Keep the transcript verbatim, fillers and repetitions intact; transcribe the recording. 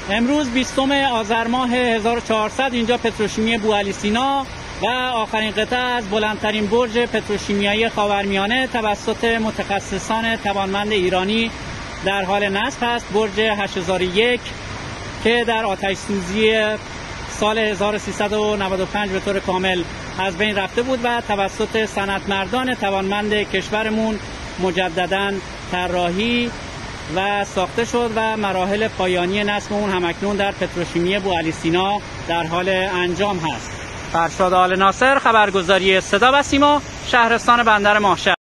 امروز بیستم آذر ماه هزار و چهارصد اینجا پتروشیمی بوعلی سینا و آخرین قطعه از بلندترین برج پتروشیمیایی خاورمیانه توسط متخصصان توانمند ایرانی در حال نصب است. برج هشت هزار و یک که در آتش سوزی سال هزار و سیصد و نود و پنج به طور کامل از بین رفته بود و توسط صنعتمندان توانمند کشورمون مجدداً طراحی و ساخته شد و مراحل پایانی نصب اون همکنون در پتروشیمی بوعلی سینا در حال انجام هست. فرشاد آل ناصر، خبرگزاری صدا و سیما، شهرستان بندر ماهشهر.